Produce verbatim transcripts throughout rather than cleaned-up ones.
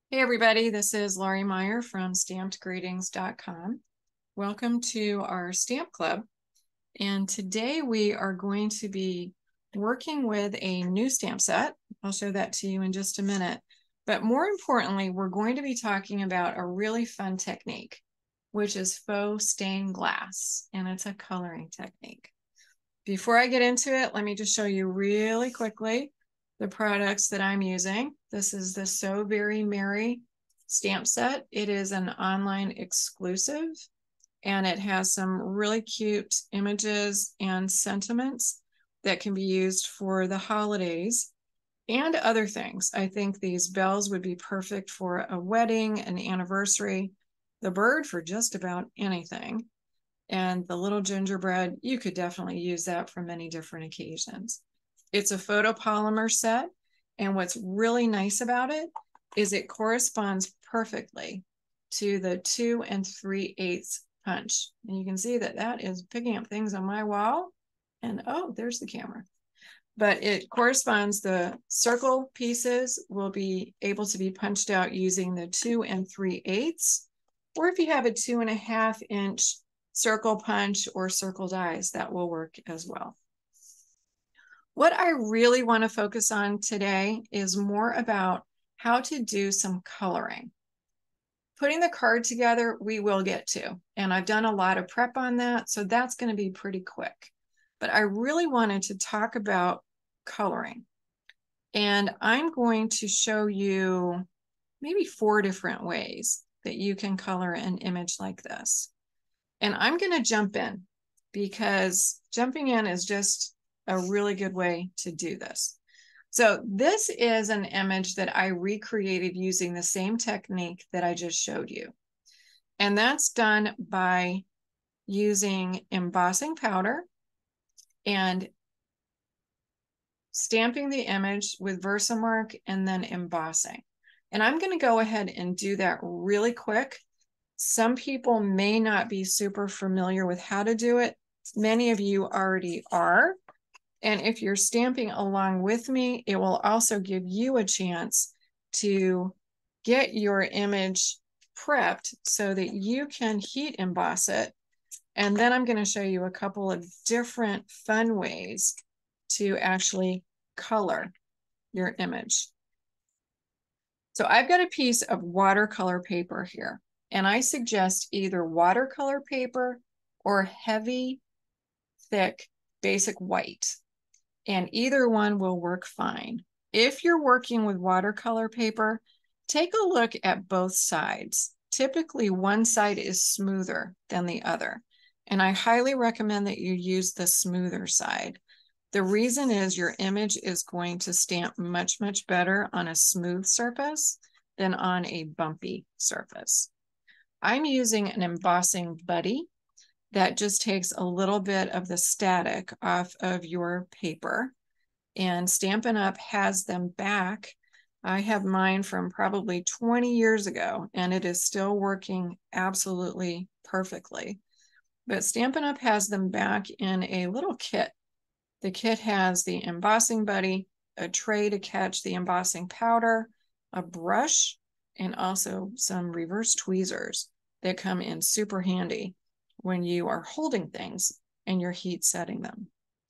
Hey everybody, this is Laurie Meyer from stamped greetings dot com. Welcome to our stamp club. And today we are going to be working with a new stamp set. I'll show that to you in just a minute. But more importantly, we're going to be talking about a really fun technique, which is faux stained glass, and it's a coloring technique. Before I get into it, let me just show you really quickly the products that I'm using. This is the So Very Merry stamp set. It is an online exclusive, and it has some really cute images and sentiments that can be used for the holidays and other things. I think these bells would be perfect for a wedding, an anniversary, the bird for just about anything. And the little gingerbread, you could definitely use that for many different occasions. It's a photopolymer set, and what's really nice about it is it corresponds perfectly to the two and three eighths punch. And you can see that that is picking up things on my wall. And oh, there's the camera. But it corresponds, the circle pieces will be able to be punched out using the two and three eighths. Or if you have a two and a half inch circle punch or circle dies, that will work as well. What I really want to focus on today is more about how to do some coloring. Putting the card together, we will get to, and I've done a lot of prep on that, so that's going to be pretty quick. But I really wanted to talk about coloring. And I'm going to show you maybe four different ways that you can color an image like this. And I'm going to jump in because jumping in is just a really good way to do this. So this is an image that I recreated using the same technique that I just showed you. And that's done by using embossing powder and stamping the image with Versamark and then embossing. And I'm going to go ahead and do that really quick. Some people may not be super familiar with how to do it. Many of you already are. And if you're stamping along with me, it will also give you a chance to get your image prepped so that you can heat emboss it. And then I'm going to show you a couple of different fun ways to actually color your image. So I've got a piece of watercolor paper here. And I suggest either watercolor paper or heavy, thick, basic white. And either one will work fine. If you're working with watercolor paper, take a look at both sides. Typically, one side is smoother than the other. And I highly recommend that you use the smoother side. The reason is your image is going to stamp much, much better on a smooth surface than on a bumpy surface. I'm using an embossing buddy that just takes a little bit of the static off of your paper, and Stampin' Up! Has them back. I have mine from probably twenty years ago, and it is still working absolutely perfectly. But Stampin' Up! Has them back in a little kit. The kit has the embossing buddy, a tray to catch the embossing powder, a brush, and also some reverse tweezers that come in super handy when you are holding things and you're heat setting them.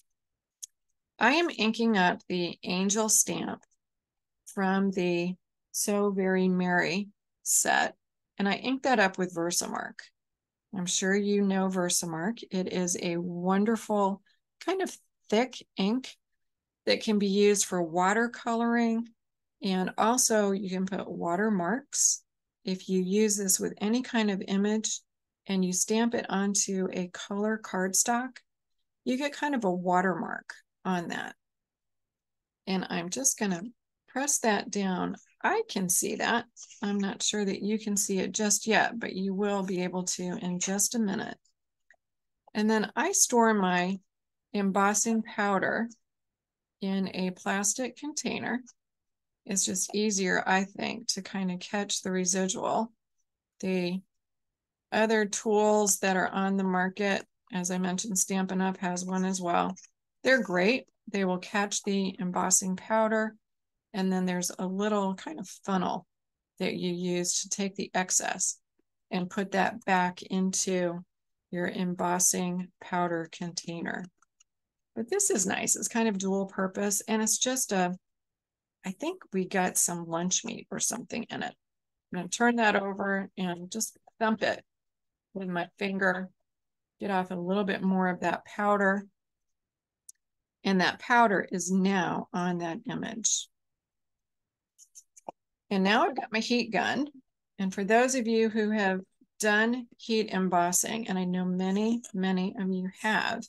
I am inking up the angel stamp from the So Very Merry set, and I inked that up with Versamark. I'm sure you know Versamark. It is a wonderful kind of thick ink that can be used for watercoloring, and also you can put watermarks. If you use this with any kind of image and you stamp it onto a color cardstock, you get kind of a watermark on that. And I'm just going to press that down. I can see that. I'm not sure that you can see it just yet, but you will be able to in just a minute. And then I store my embossing powder in a plastic container. It's just easier, I think, to kind of catch the residual. The other tools that are on the market, as I mentioned, Stampin' Up! Has one as well. They're great. They will catch the embossing powder, and then there's a little kind of funnel that you use to take the excess and put that back into your embossing powder container. But this is nice. It's kind of dual purpose, and it's just a, I think we got some lunch meat or something in it. I'm going to turn that over and just thump it with my finger, get off a little bit more of that powder. And that powder is now on that image. And now I've got my heat gun. And for those of you who have done heat embossing, and I know many, many of you have,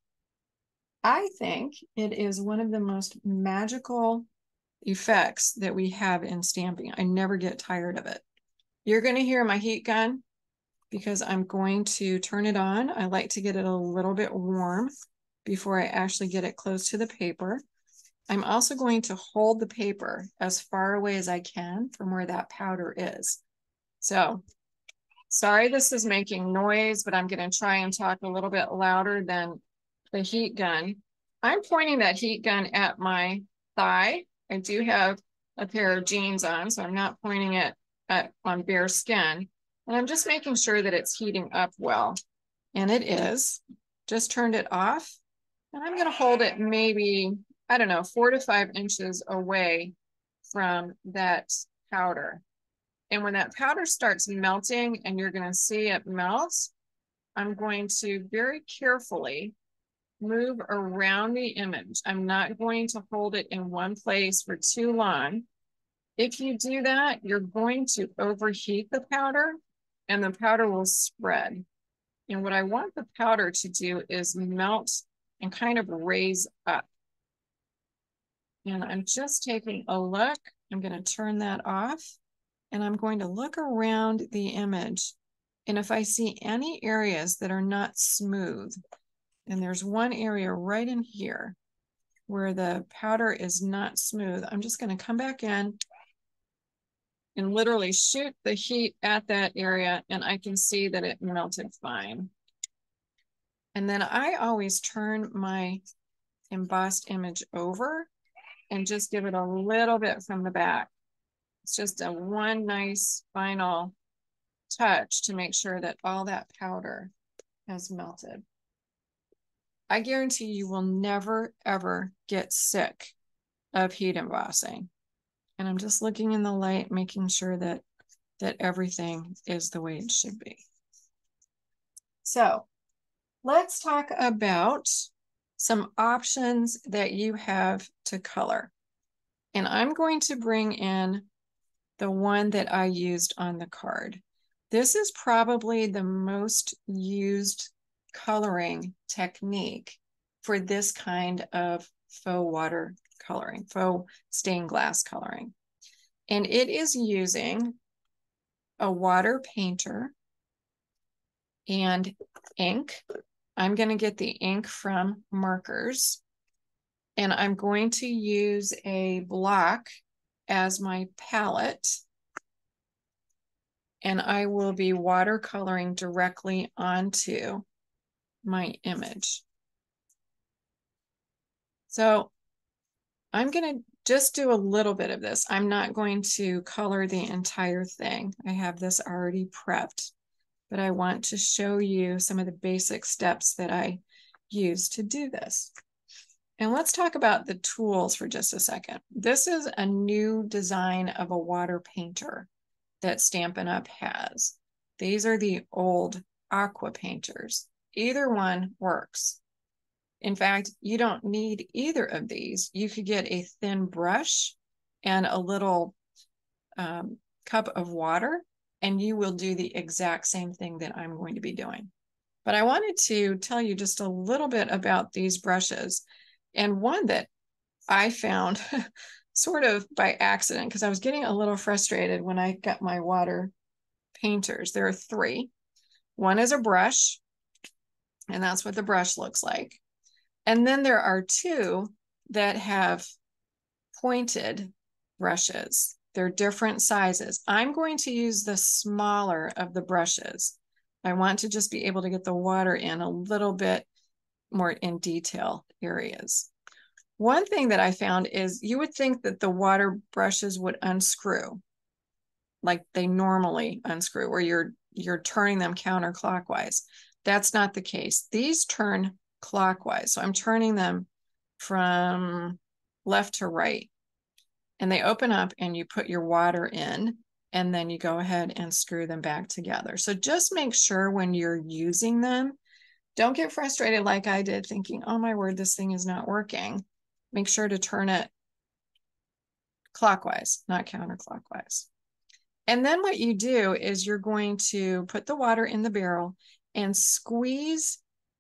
I think it is one of the most magical effects that we have in stamping. I never get tired of it. You're going to hear my heat gun because I'm going to turn it on. I like to get it a little bit warm before I actually get it close to the paper. I'm also going to hold the paper as far away as I can from where that powder is. So, sorry this is making noise, but I'm going to try and talk a little bit louder than the heat gun. I'm pointing that heat gun at my thigh. I do have a pair of jeans on, so I'm not pointing it at, on bare skin. And I'm just making sure that it's heating up well. And it is. Just turned it off. And I'm going to hold it maybe, I don't know, four to five inches away from that powder. And when that powder starts melting and you're going to see it melt, I'm going to very carefully move around the image. I'm not going to hold it in one place for too long. If you do that, you're going to overheat the powder and the powder will spread. And what I want the powder to do is melt and kind of raise up. And I'm just taking a look. I'm going to turn that off and I'm going to look around the image. And if I see any areas that are not smooth, and there's one area right in here where the powder is not smooth, I'm just going to come back in and literally shoot the heat at that area and I can see that it melted fine. And then I always turn my embossed image over and just give it a little bit from the back. It's just a one nice final touch to make sure that all that powder has melted. I guarantee you will never, ever get sick of heat embossing. And I'm just looking in the light, making sure that, that everything is the way it should be. So let's talk about some options that you have to color. And I'm going to bring in the one that I used on the card. This is probably the most used coloring technique for this kind of faux water coloring, faux stained glass coloring. And it is using a water painter and ink. I'm going to get the ink from Markers, and I'm going to use a block as my palette, and I will be watercoloring directly onto my image. So I'm going to just do a little bit of this. I'm not going to color the entire thing. I have this already prepped, but I want to show you some of the basic steps that I use to do this. And let's talk about the tools for just a second. This is a new design of a water painter that Stampin' Up! Has. These are the old aqua painters. Either one works. In fact, you don't need either of these. You could get a thin brush and a little um, cup of water, and you will do the exact same thing that I'm going to be doing. But I wanted to tell you just a little bit about these brushes, and one that I found sort of by accident, because I was getting a little frustrated when I got my water painters. There are three. One is a brush, and that's what the brush looks like. And then there are two that have pointed brushes. They're different sizes. I'm going to use the smaller of the brushes. I want to just be able to get the water in a little bit more in detail areas. One thing that I found is you would think that the water brushes would unscrew. like they normally unscrew, where you're you're turning them counterclockwise. That's not the case. These turn clockwise. So I'm turning them from left to right, and they open up and you put your water in, and then you go ahead and screw them back together. So just make sure when you're using them, don't get frustrated like I did thinking, oh my word, this thing is not working. Make sure to turn it clockwise, not counterclockwise. And then what you do is you're going to put the water in the barrel and squeeze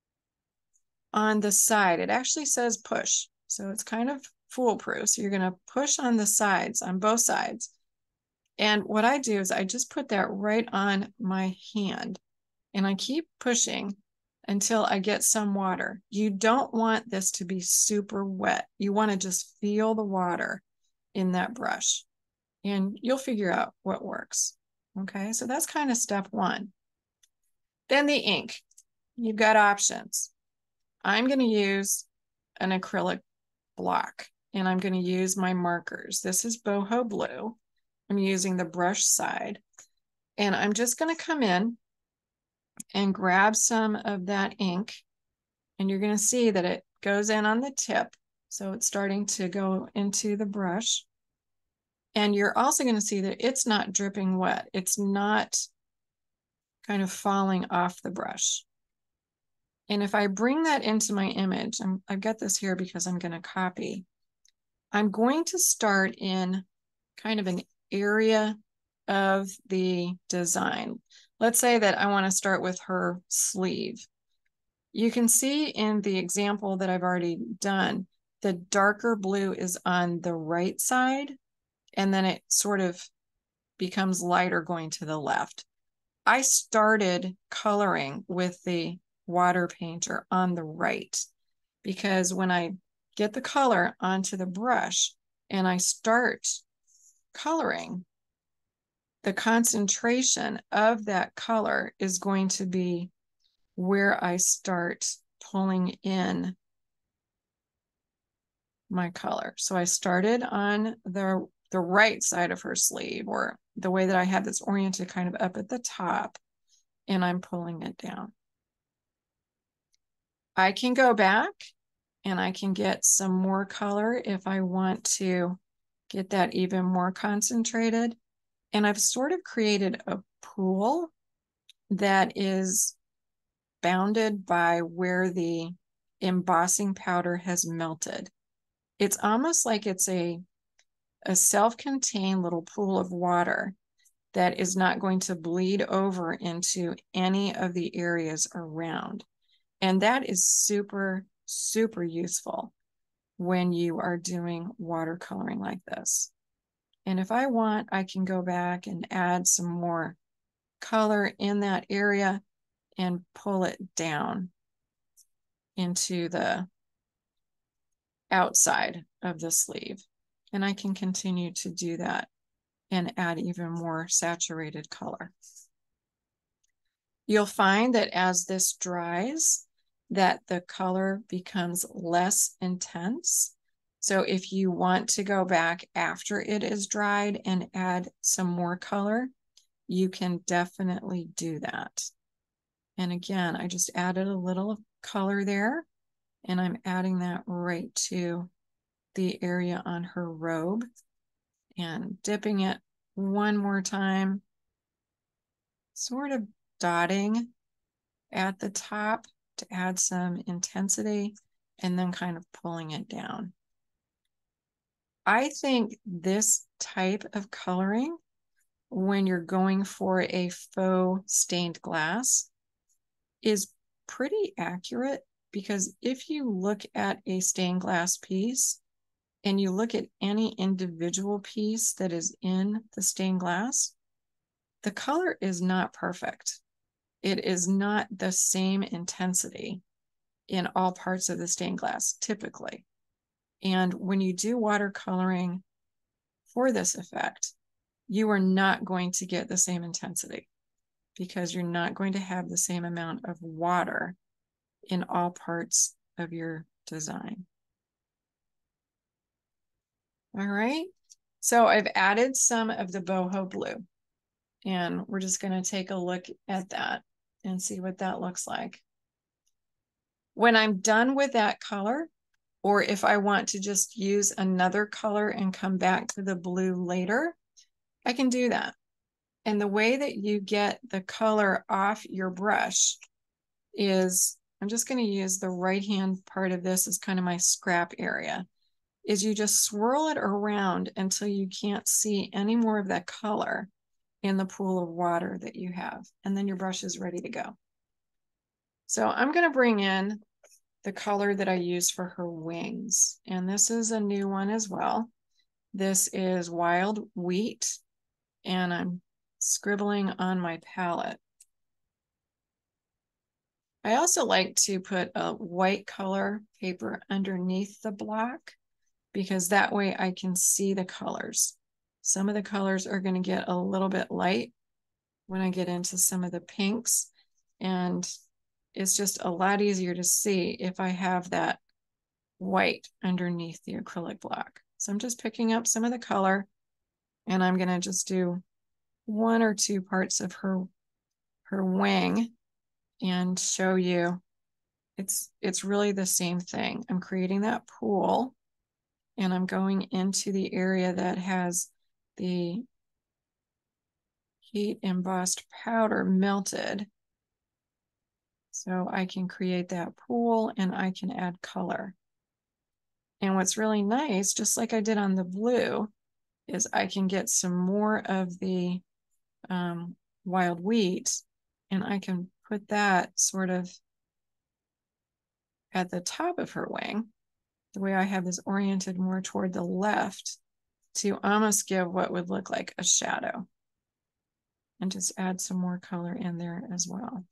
on the side. It actually says push, so it's kind of foolproof. So you're going to push on the sides, on both sides. And what I do is I just put that right on my hand, and I keep pushing until I get some water. You don't want this to be super wet. You want to just feel the water in that brush, and you'll figure out what works. Okay, so that's kind of step one. Then the ink. You've got options. I'm going to use an acrylic block, and I'm going to use my markers. This is boho blue. I'm using the brush side, and I'm just going to come in and grab some of that ink, and you're going to see that it goes in on the tip. So it's starting to go into the brush. And you're also going to see that it's not dripping wet. It's not kind of falling off the brush. And if I bring that into my image, I'm, I've got this here because I'm going to copy. I'm going to start in kind of an area of the design. Let's say that I want to start with her sleeve. You can see in the example that I've already done, the darker blue is on the right side, and then it sort of becomes lighter going to the left. I started coloring with the water painter on the right, because when I get the color onto the brush and I start coloring, the concentration of that color is going to be where I start pulling in my color. So I started on the, the right side of her sleeve, or the way that I have this oriented kind of up at the top, and I'm pulling it down. I can go back and I can get some more color if I want to get that even more concentrated. And I've sort of created a pool that is bounded by where the embossing powder has melted. It's almost like it's a, a self-contained little pool of water that is not going to bleed over into any of the areas around. And that is super, super useful when you are doing watercoloring like this. And if I want, I can go back and add some more color in that area and pull it down into the outside of the sleeve. And I can continue to do that and add even more saturated color. You'll find that as this dries, that the color becomes less intense. So if you want to go back after it is dried and add some more color, you can definitely do that. And again, I just added a little color there, and I'm adding that right to the area on her robe and dipping it one more time, sort of dotting at the top to add some intensity, and then kind of pulling it down. I think this type of coloring, when you're going for a faux stained glass, is pretty accurate, because if you look at a stained glass piece and you look at any individual piece that is in the stained glass, the color is not perfect. It is not the same intensity in all parts of the stained glass, typically. And when you do watercoloring for this effect, you are not going to get the same intensity, because you're not going to have the same amount of water in all parts of your design. All right, so I've added some of the boho blue. And we're just going to take a look at that and see what that looks like. When I'm done with that color, or if I want to just use another color and come back to the blue later, I can do that. And the way that you get the color off your brush is, I'm just going to use the right hand part of this as kind of my scrap area, is you just swirl it around until you can't see any more of that color in the pool of water that you have. And then your brush is ready to go. So I'm going to bring in the color that I use for her wings. And this is a new one as well. This is Wild Wheat, and I'm scribbling on my palette. I also like to put a white color paper underneath the block, because that way I can see the colors. Some of the colors are going to get a little bit light when I get into some of the pinks, and it's just a lot easier to see if I have that white underneath the acrylic block. So I'm just picking up some of the color, and I'm going to just do one or two parts of her, her wing and show you it's, it's really the same thing. I'm creating that pool, and I'm going into the area that has the heat embossed powder melted. So I can create that pool and I can add color. And what's really nice, just like I did on the blue, is I can get some more of the um, wild wheat, and I can put that sort of at the top of her wing. The way I have this oriented more toward the left to almost give what would look like a shadow. And just add some more color in there as well.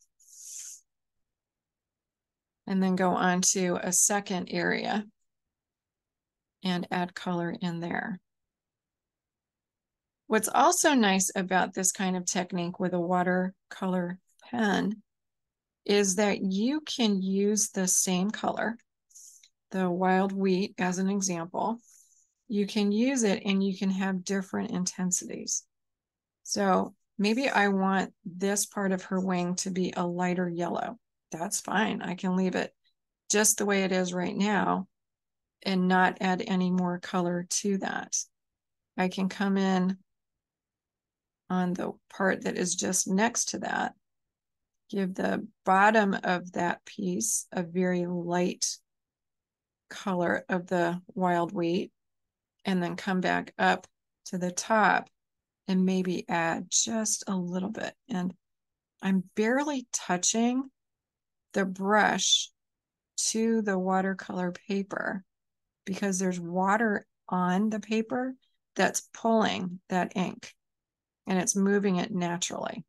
And then go on to a second area and add color in there. What's also nice about this kind of technique with a watercolor pen is that you can use the same color, the wild wheat as an example. You can use it and you can have different intensities. So maybe I want this part of her wing to be a lighter yellow. That's fine. I can leave it just the way it is right now and not add any more color to that. I can come in on the part that is just next to that, give the bottom of that piece a very light color of the wild wheat, and then come back up to the top and maybe add just a little bit. And I'm barely touching the brush to the watercolor paper because there's water on the paper that's pulling that ink and it's moving it naturally.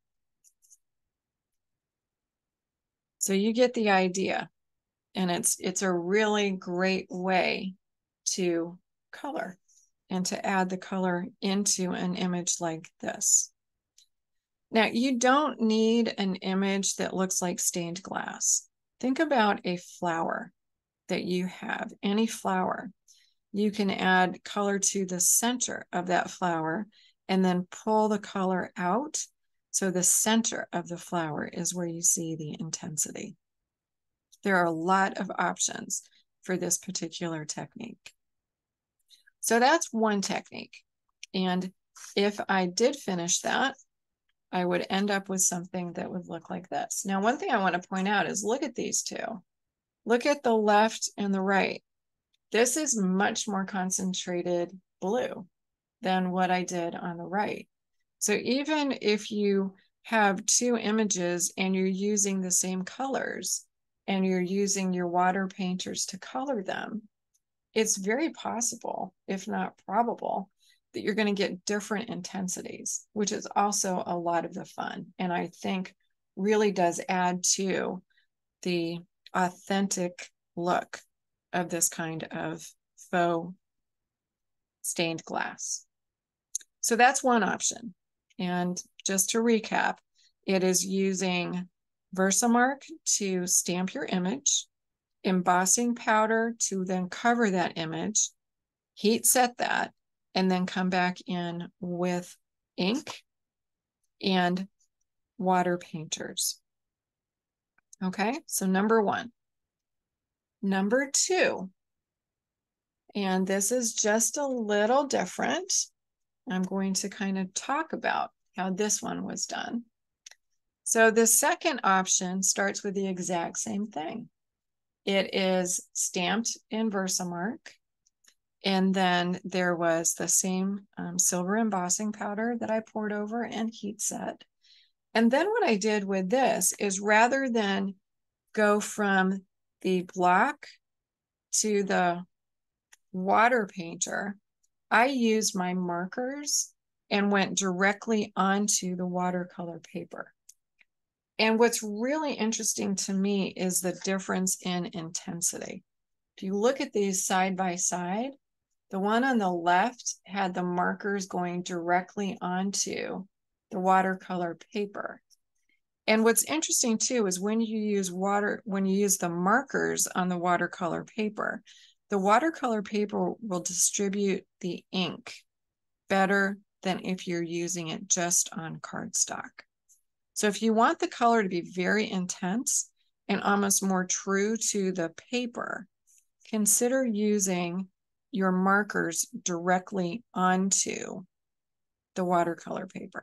So you get the idea, and it's it's a really great way to color and to add the color into an image like this. Now, you don't need an image that looks like stained glass. Think about a flower that you have, any flower. You can add color to the center of that flower and then pull the color out. So the center of the flower is where you see the intensity. There are a lot of options for this particular technique. So that's one technique. And if I did finish that, I would end up with something that would look like this. Now, one thing I want to point out is look at these two. Look at the left and the right. This is much more concentrated blue than what I did on the right. So even if you have two images and you're using the same colors and you're using your water painters to color them, it's very possible, if not probable, that you're going to get different intensities, which is also a lot of the fun. And I think really does add to the authentic look of this kind of faux stained glass. So that's one option. And just to recap, it is using Versamark to stamp your image, embossing powder to then cover that image, heat set that, and then come back in with ink and water painters. Okay, so number one. Number two, and this is just a little different. I'm going to kind of talk about how this one was done. So the second option starts with the exact same thing. It is stamped in Versamark. And then there was the same um, silver embossing powder that I poured over and heat set. And then what I did with this is rather than go from the block to the water painter, I used my markers and went directly onto the watercolor paper. And what's really interesting to me is the difference in intensity. If you look at these side by side, the one on the left had the markers going directly onto the watercolor paper. And what's interesting too is when you use water, when you use the markers on the watercolor paper, the watercolor paper will distribute the ink better than if you're using it just on cardstock. So if you want the color to be very intense and almost more true to the paper, consider using your markers directly onto the watercolor paper.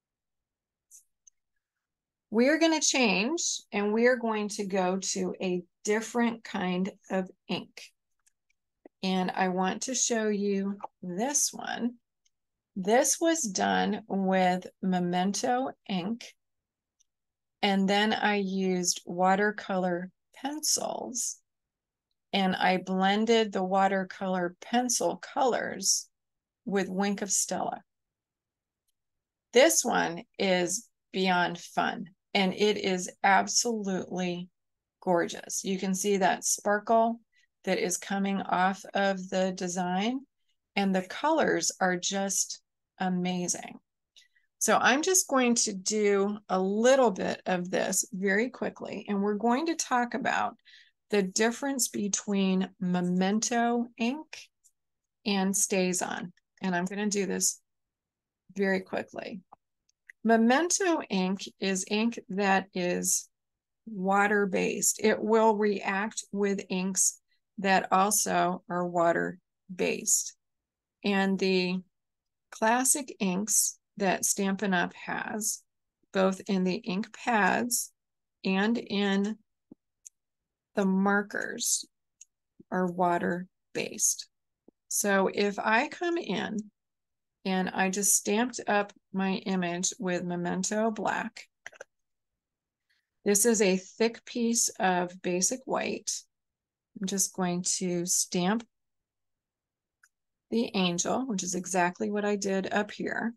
We are going to change and we are going to go to a different kind of ink. And I want to show you this one. This was done with Memento ink. And then I used watercolor pencils and I blended the watercolor pencil colors with Wink of Stella. This one is beyond fun and it is absolutely gorgeous. You can see that sparkle that is coming off of the design and the colors are just amazing. So I'm just going to do a little bit of this very quickly and we're going to talk about the difference between Memento ink and StazOn. And I'm going to do this very quickly. Memento ink is ink that is water-based. It will react with inks that also are water-based. And the classic inks that Stampin' Up! Has, both in the ink pads and in the markers, are water-based. So if I come in and I just stamped up my image with Memento Black, this is a thick piece of basic white. I'm just going to stamp the angel, which is exactly what I did up here.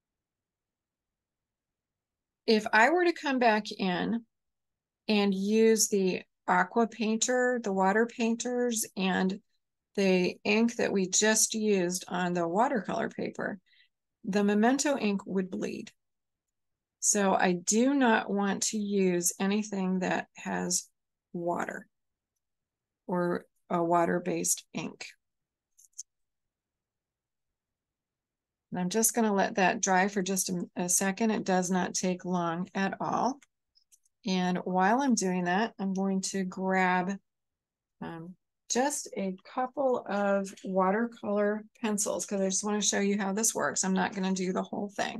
If I were to come back in and use the aqua painter, the water painters, and the ink that we just used on the watercolor paper, the Memento ink would bleed. So I do not want to use anything that has water or a water-based ink. And I'm just going to let that dry for just a, a second. It does not take long at all. And while I'm doing that, I'm going to grab um, just a couple of watercolor pencils because I just want to show you how this works. I'm not going to do the whole thing.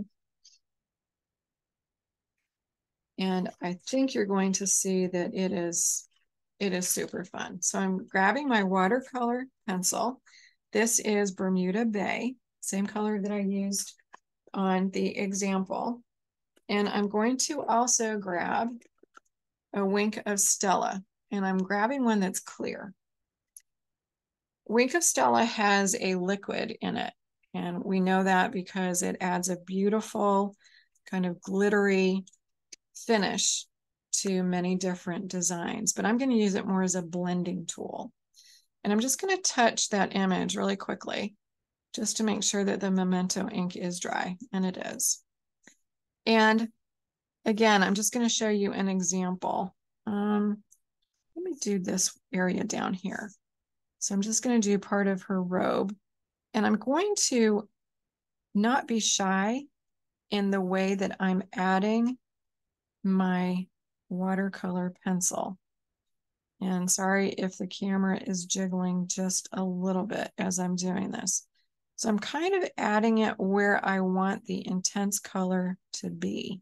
And I think you're going to see that it is, it is super fun. So I'm grabbing my watercolor pencil. This is Bermuda Bay, same color that I used on the example. And I'm going to also grab a Wink of Stella, and I'm grabbing one that's clear. Wink of Stella has a liquid in it, and we know that because it adds a beautiful kind of glittery finish to many different designs, but I'm going to use it more as a blending tool. And I'm just going to touch that image really quickly just to make sure that the Memento ink is dry, and it is. And again, I'm just going to show you an example. Um, let me do this area down here. So I'm just going to do part of her robe, and I'm going to not be shy in the way that I'm adding my watercolor pencil. And sorry if the camera is jiggling just a little bit as I'm doing this. So I'm kind of adding it where I want the intense color to be.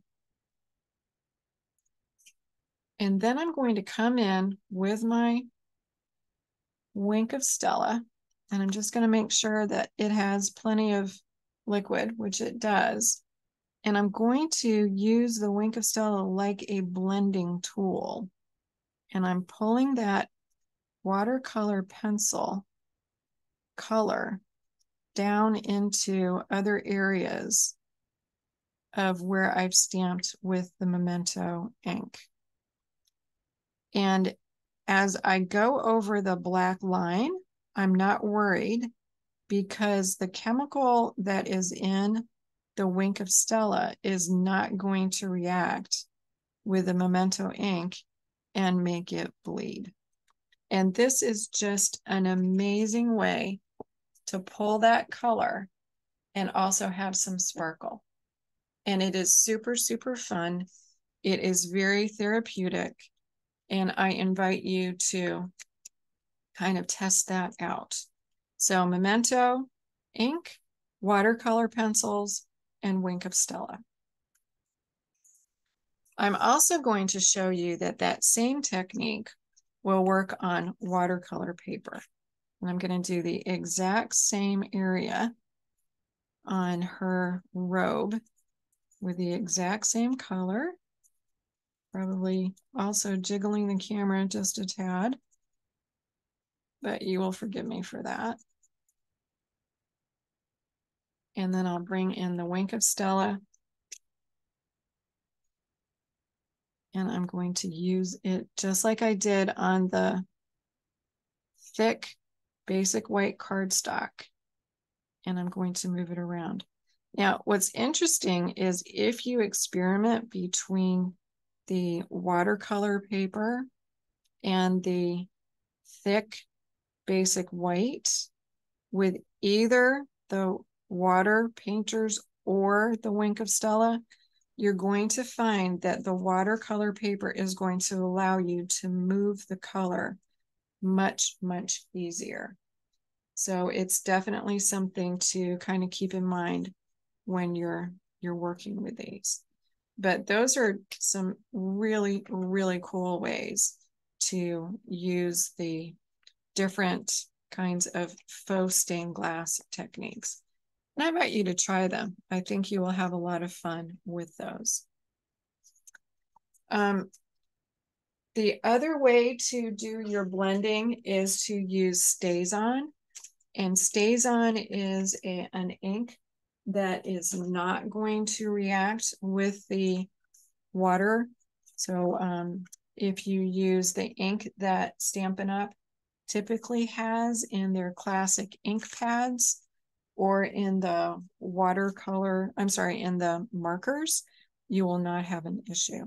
And then I'm going to come in with my Wink of Stella, and I'm just going to make sure that it has plenty of liquid, which it does. And I'm going to use the Wink of Stella like a blending tool. And I'm pulling that watercolor pencil color down into other areas of where I've stamped with the Memento ink. And as I go over the black line, I'm not worried because the chemical that is in the Wink of Stella is not going to react with the Memento ink and make it bleed. And this is just an amazing way to pull that color and also have some sparkle. And it is super, super fun. It is very therapeutic. And I invite you to kind of test that out. So Memento ink, watercolor pencils, and Wink of Stella. I'm also going to show you that that same technique will work on watercolor paper. And I'm going to do the exact same area on her robe with the exact same color. Probably also jiggling the camera just a tad, but you will forgive me for that. And then I'll bring in the Wink of Stella. And I'm going to use it just like I did on the thick basic white cardstock. And I'm going to move it around. Now, what's interesting is if you experiment between the watercolor paper and the thick basic white with either the water painters or the Wink of Stella, you're going to find that the watercolor paper is going to allow you to move the color much, much easier. So it's definitely something to kind of keep in mind when you're you're working with these. But those are some really, really cool ways to use the different kinds of faux stained glass techniques. And I invite you to try them. I think you will have a lot of fun with those. Um, the other way to do your blending is to use StazOn. And StazOn is a, an ink that is not going to react with the water. So um, if you use the ink that Stampin' Up! Typically has in their classic ink pads or in the watercolor, I'm sorry, in the markers, you will not have an issue.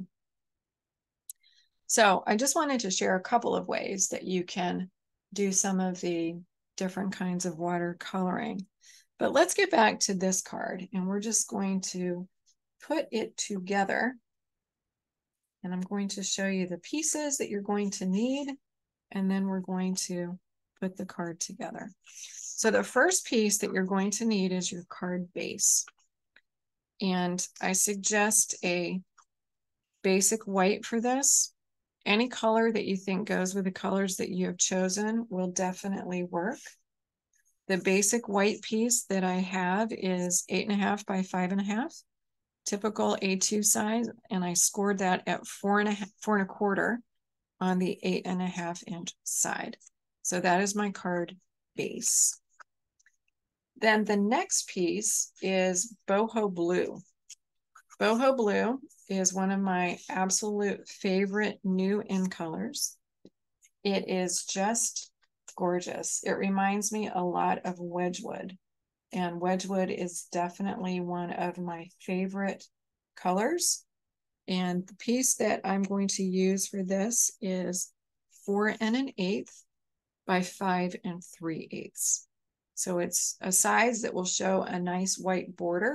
So I just wanted to share a couple of ways that you can do some of the different kinds of watercoloring. But let's get back to this card, and we're just going to put it together. And I'm going to show you the pieces that you're going to need, and then we're going to put the card together. So the first piece that you're going to need is your card base. And I suggest a basic white for this. Any color that you think goes with the colors that you have chosen will definitely work. The basic white piece that I have is eight and a half by five and a half, typical A two size, and I scored that at four and a half, four and a quarter on the eight and a half inch side. So that is my card base. Then the next piece is boho blue. Boho blue is one of my absolute favorite new in colors. It is just gorgeous. It reminds me a lot of Wedgwood, and Wedgwood is definitely one of my favorite colors. And the piece that I'm going to use for this is four and an eighth by five and three eighths. So it's a size that will show a nice white border,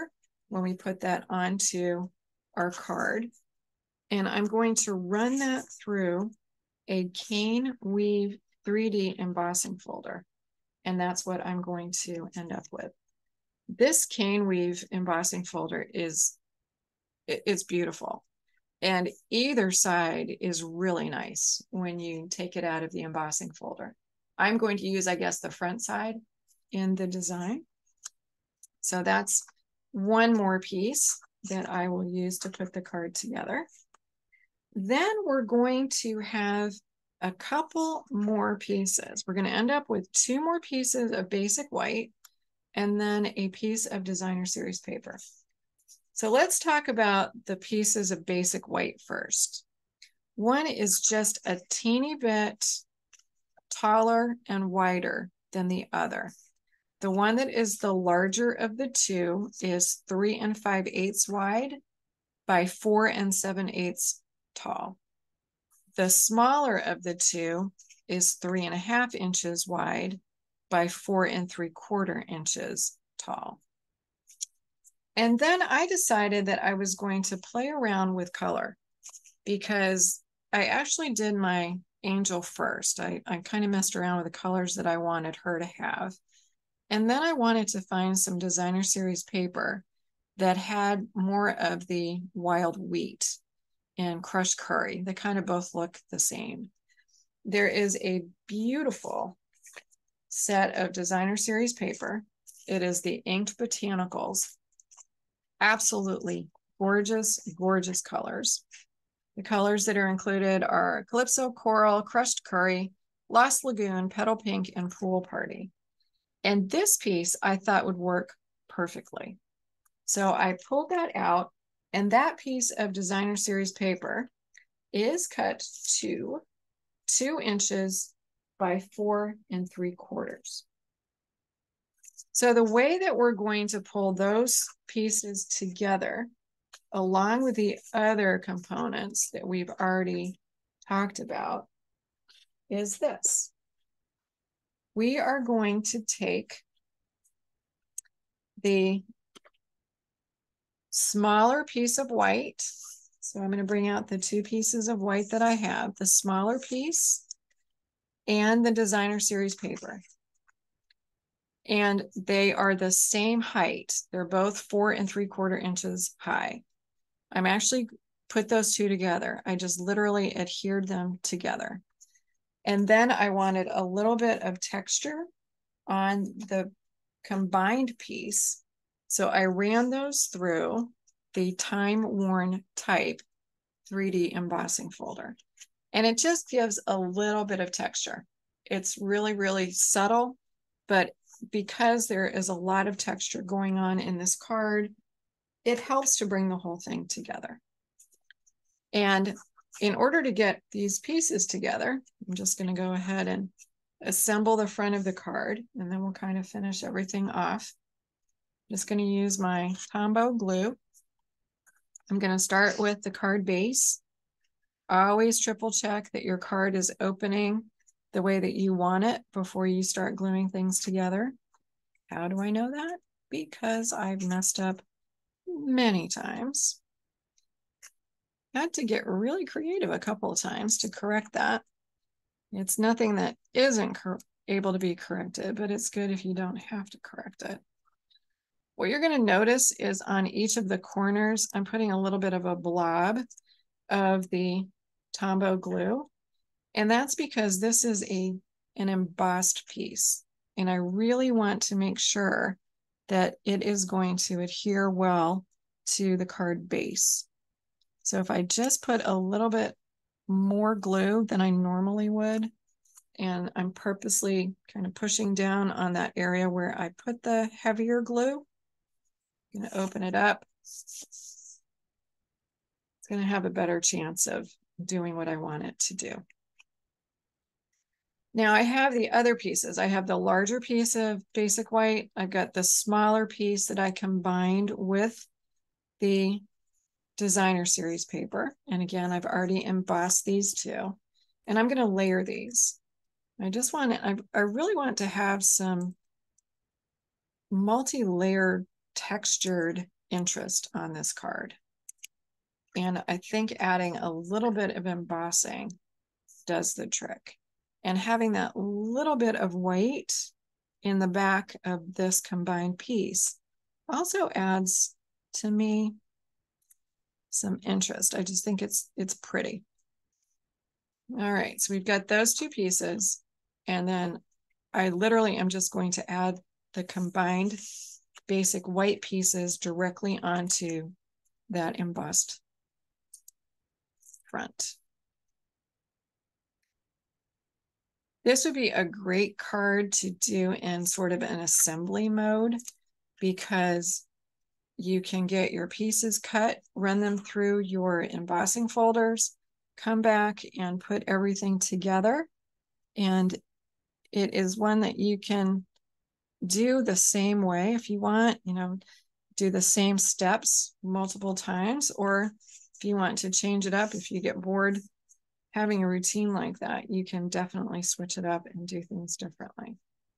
when we put that onto our card. And I'm going to run that through a cane weave three D embossing folder. And that's what I'm going to end up with. This cane weave embossing folder is, it's beautiful. And either side is really nice when you take it out of the embossing folder. I'm going to use, I guess, the front side in the design. So that's one more piece that I will use to put the card together. Then we're going to have a couple more pieces. We're going to end up with two more pieces of basic white and then a piece of designer series paper. So let's talk about the pieces of basic white first. One is just a teeny bit taller and wider than the other. The one that is the larger of the two is three and five eighths wide by four and seven eighths tall. The smaller of the two is three and a half inches wide by four and three quarter inches tall. And then I decided that I was going to play around with color because I actually did my angel first. I, I kind of messed around with the colors that I wanted her to have. And then I wanted to find some designer series paper that had more of the wild wheat and crushed curry. They kind of both look the same. There is a beautiful set of designer series paper. It is the Inked Botanicals. Absolutely gorgeous, gorgeous colors. The colors that are included are Calypso Coral, Crushed Curry, Lost Lagoon, Petal Pink, and Pool Party. And this piece I thought would work perfectly. So I pulled that out, and that piece of designer series paper is cut to two inches by four and three quarters. So the way that we're going to pull those pieces together, along with the other components that we've already talked about, is this. We are going to take the smaller piece of white. So I'm going to bring out the two pieces of white that I have, the smaller piece and the designer series paper. And they are the same height. They're both four and three quarter inches high. I'm actually put those two together. I just literally adhered them together. And then I wanted a little bit of texture on the combined piece. So I ran those through the time-worn type three D embossing folder. And it just gives a little bit of texture. It's really, really subtle, but because there is a lot of texture going on in this card, it helps to bring the whole thing together. And in order to get these pieces together, I'm just going to go ahead and assemble the front of the card, and then we'll kind of finish everything off. I'm just going to use my Tombow glue. I'm going to start with the card base. Always triple check that your card is opening the way that you want it before you start gluing things together. How do I know that? Because I've messed up many times. Had to get really creative a couple of times to correct that. It's nothing that isn't able to be corrected, but it's good if you don't have to correct it. What you're going to notice is on each of the corners, I'm putting a little bit of a blob of the Tombow glue. And that's because this is a, an embossed piece. And I really want to make sure that it is going to adhere well to the card base. So if I just put a little bit more glue than I normally would, and I'm purposely kind of pushing down on that area where I put the heavier glue, I'm going to open it up. It's going to have a better chance of doing what I want it to do. Now I have the other pieces. I have the larger piece of basic white. I've got the smaller piece that I combined with the designer series paper. And again, I've already embossed these two. And I'm going to layer these. I just want to, I, I really want to have some multi-layered textured interest on this card. And I think adding a little bit of embossing does the trick. And having that little bit of white in the back of this combined piece also adds, to me, some interest. I just think it's it's pretty. All right, so we've got those two pieces, and then I literally am just going to add the combined basic white pieces directly onto that embossed front. This would be a great card to do in sort of an assembly mode, because you can get your pieces cut, run them through your embossing folders, come back and put everything together. And it is one that you can do the same way if you want, you know, do the same steps multiple times, or if you want to change it up, if you get bored having a routine like that, you can definitely switch it up and do things differently.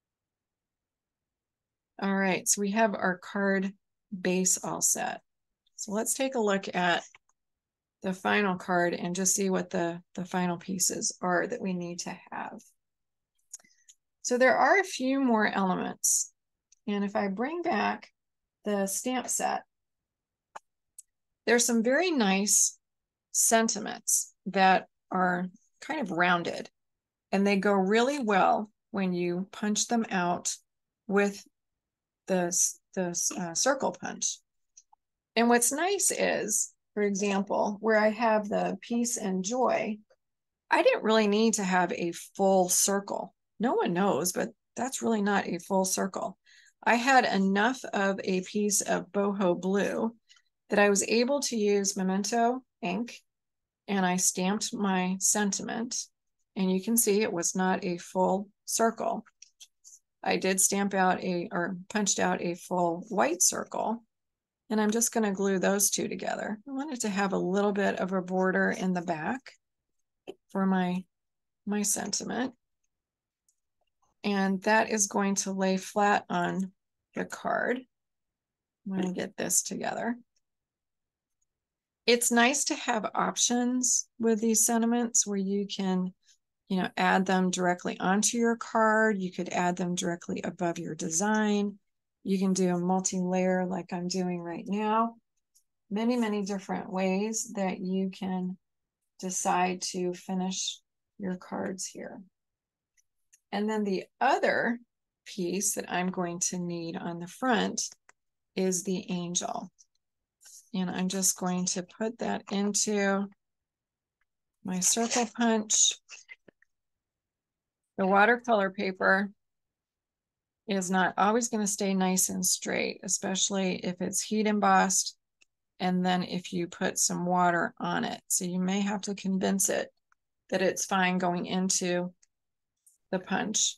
All right, so we have our card base all set. So let's take a look at the final card and just see what the, the final pieces are that we need to have. So there are a few more elements. And if I bring back the stamp set, there's some very nice sentiments that are kind of rounded, and they go really well when you punch them out with the, the uh, circle punch. And what's nice is, for example, where I have the peace and joy, I didn't really need to have a full circle. No one knows, but that's really not a full circle. I had enough of a piece of boho blue that I was able to use Memento ink, and I stamped my sentiment, and you can see it was not a full circle. I did stamp out a, or punched out a full white circle, and I'm just going to glue those two together. I wanted to have a little bit of a border in the back for my, my sentiment. And that is going to lay flat on the card. I'm going to get this together. It's nice to have options with these sentiments where you can, you know, add them directly onto your card. You could add them directly above your design. You can do a multi-layer like I'm doing right now. Many, many different ways that you can decide to finish your cards here. And then the other piece that I'm going to need on the front is the angel. And I'm just going to put that into my circle punch. The watercolor paper is not always going to stay nice and straight, especially if it's heat embossed and then if you put some water on it. So you may have to convince it that it's fine going into the punch.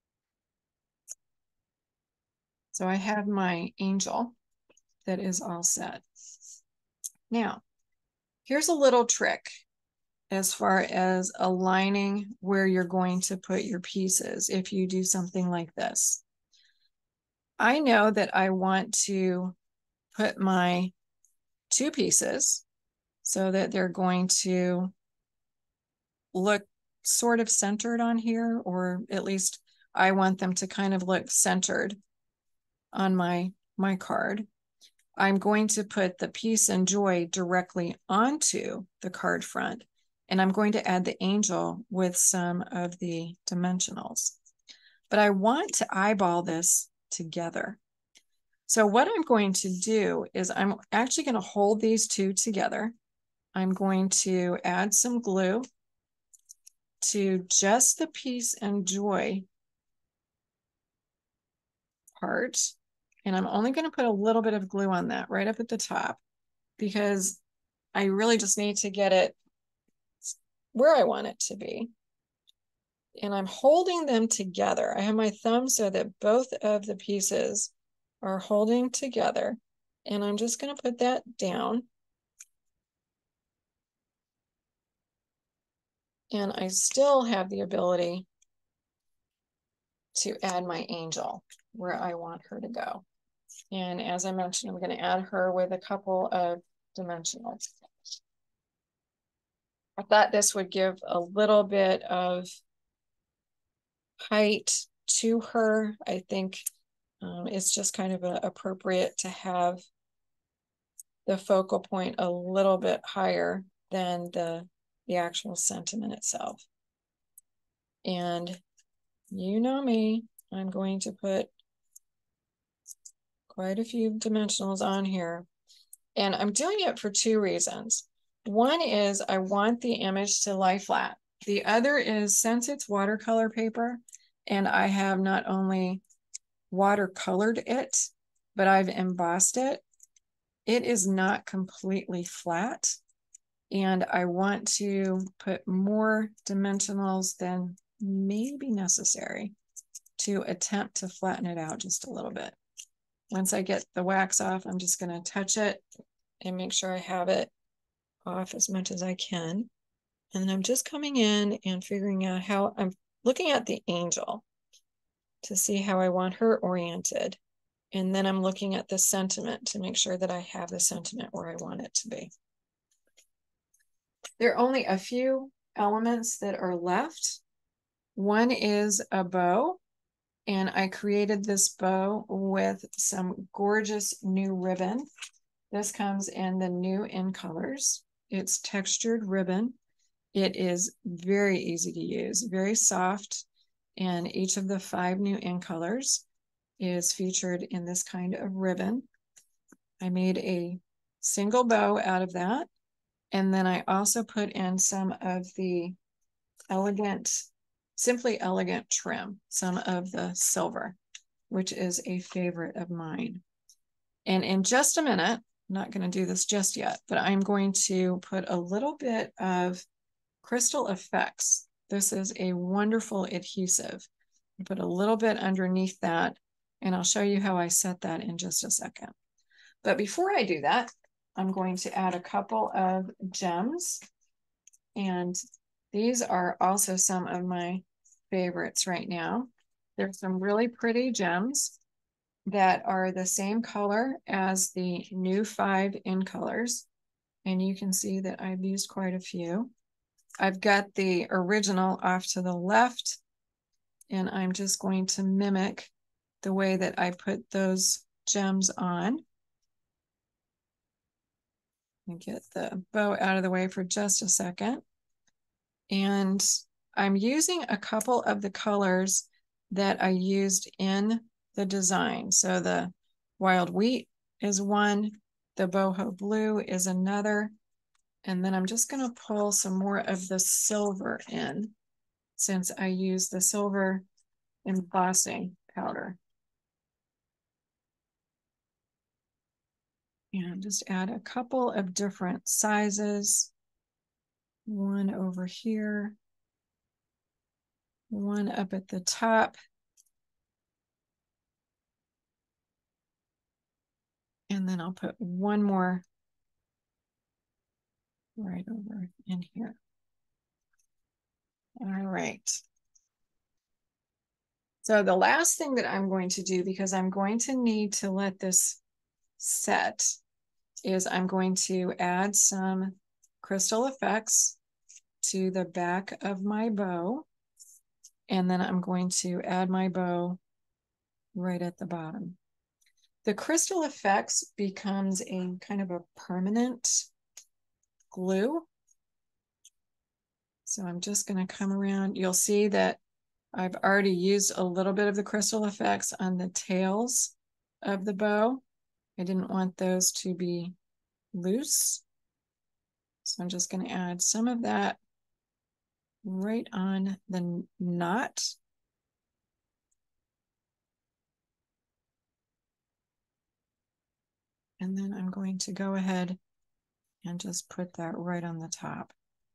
So I have my angel that is all set. Now, here's a little trick as far as aligning where you're going to put your pieces if you do something like this. I know that I want to put my two pieces so that they're going to look sort of centered on here, or at least I want them to kind of look centered on my, my card. I'm going to put the peace and joy directly onto the card front, and I'm going to add the angel with some of the dimensionals. But I want to eyeball this together. So what I'm going to do is I'm actually going to hold these two together. I'm going to add some glue to just the peace and joy part. And I'm only going to put a little bit of glue on that right up at the top, because I really just need to get it where I want it to be. And I'm holding them together. I have my thumb so that both of the pieces are holding together. And I'm just going to put that down. And I still have the ability to add my angel where I want her to go. And as I mentioned, I'm going to add her with a couple of dimensionals. I thought this would give a little bit of height to her. I think um, it's just kind of a, appropriate to have the focal point a little bit higher than the, the actual sentiment itself. And you know me, I'm going to put quite a few dimensionals on here. And I'm doing it for two reasons. One is I want the image to lie flat. The other is, since it's watercolor paper and I have not only watercolored it, but I've embossed it, it is not completely flat. And I want to put more dimensionals than may be necessary to attempt to flatten it out just a little bit. Once I get the wax off, I'm just going to touch it and make sure I have it off as much as I can. And then I'm just coming in and figuring out how I'm looking at the angel to see how I want her oriented. And then I'm looking at the sentiment to make sure that I have the sentiment where I want it to be. There are only a few elements that are left. One is a bow, and I created this bow with some gorgeous new ribbon. This comes in the new in colors. It's textured ribbon. It is very easy to use, very soft, and each of the five new in colors is featured in this kind of ribbon. I made a single bow out of that. And then I also put in some of the elegant, simply elegant trim, some of the silver, which is a favorite of mine. And in just a minute, I'm not going to do this just yet, but I'm going to put a little bit of Crystal Effects. This is a wonderful adhesive. I put a little bit underneath that, and I'll show you how I set that in just a second. But before I do that, I'm going to add a couple of gems, and these are also some of my favorites right now. There's some really pretty gems that are the same color as the new five in colors, and you can see that I've used quite a few. I've got the original off to the left, and I'm just going to mimic the way that I put those gems on. And get the bow out of the way for just a second. And I'm using a couple of the colors that I used in the design. So the wild wheat is one, the boho blue is another, and then I'm just going to pull some more of the silver in, since I use the silver embossing powder. And just add a couple of different sizes. One over here, one up at the top, and then I'll put one more right over in here. All right. So the last thing that I'm going to do, because I'm going to need to let this set, is I'm going to add some Crystal Effects to the back of my bow. And then I'm going to add my bow right at the bottom. The Crystal Effects becomes a kind of a permanent glue. So I'm just going to come around. You'll see that I've already used a little bit of the Crystal Effects on the tails of the bow. I didn't want those to be loose. So I'm just going to add some of that right on the knot. And then I'm going to go ahead and just put that right on the top.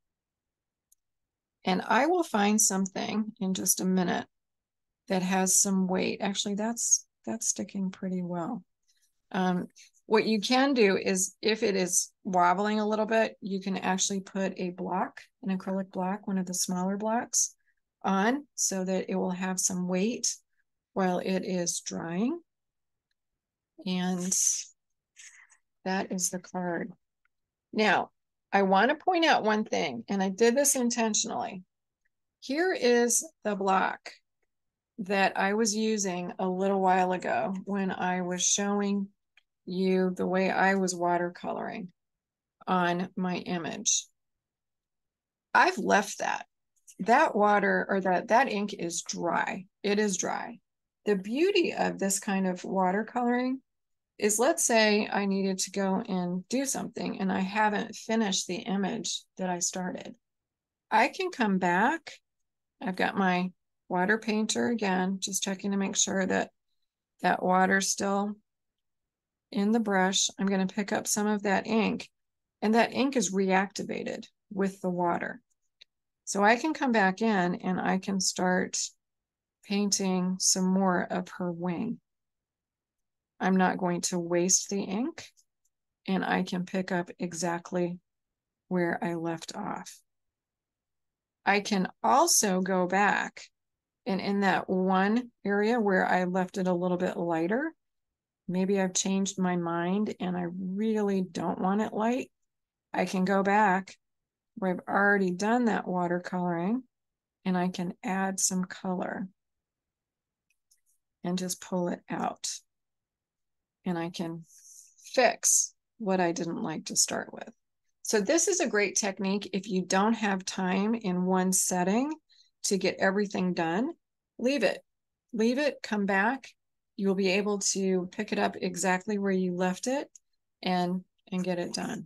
And I will find something in just a minute that has some weight. Actually, that's that's sticking pretty well. Um, what you can do is, if it is wobbling a little bit, you can actually put a block, an acrylic block, one of the smaller blocks, on so that it will have some weight while it is drying. And that is the card. Now, I want to point out one thing, and I did this intentionally. Here is the block that I was using a little while ago when I was showing you the way I was watercoloring on my image. I've left that. That water or that, that ink is dry. It is dry. The beauty of this kind of watercoloring is, let's say I needed to go and do something and I haven't finished the image that I started. I can come back. I've got my water painter again, just checking to make sure that that water's still in the brush. I'm going to pick up some of that ink, and that ink is reactivated with the water. So I can come back in and I can start painting some more of her wing. I'm not going to waste the ink, and I can pick up exactly where I left off. I can also go back, and in that one area where I left it a little bit lighter, maybe I've changed my mind and I really don't want it light, I can go back where I've already done that watercoloring and I can add some color and just pull it out. And I can fix what I didn't like to start with. So this is a great technique if you don't have time in one setting to get everything done. Leave it. Leave it, come back. You'll be able to pick it up exactly where you left it and, and get it done.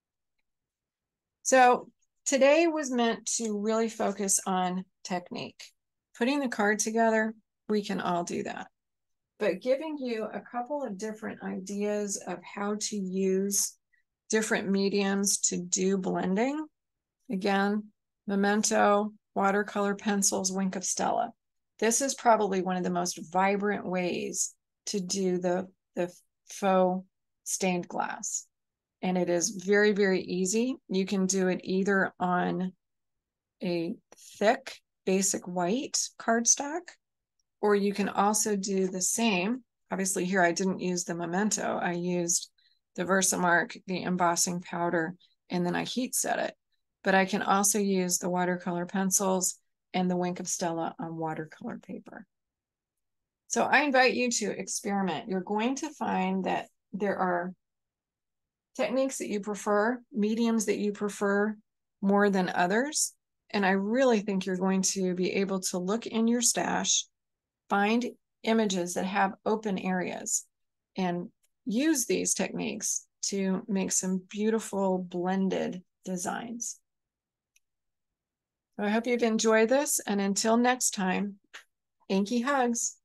So today was meant to really focus on technique. Putting the card together, we can all do that. But giving you a couple of different ideas of how to use different mediums to do blending. Again, Memento, watercolor pencils, Wink of Stella. This is probably one of the most vibrant ways to do the, the faux stained glass. And it is very, very easy. You can do it either on a thick, basic white cardstock, or you can also do the same. Obviously here I didn't use the Memento. I used the Versamark, the embossing powder, and then I heat set it. But I can also use the watercolor pencils and the Wink of Stella on watercolor paper. So I invite you to experiment. You're going to find that there are techniques that you prefer, mediums that you prefer more than others. And I really think you're going to be able to look in your stash, find images that have open areas, and use these techniques to make some beautiful blended designs. So I hope you've enjoyed this, and until next time, Inky hugs.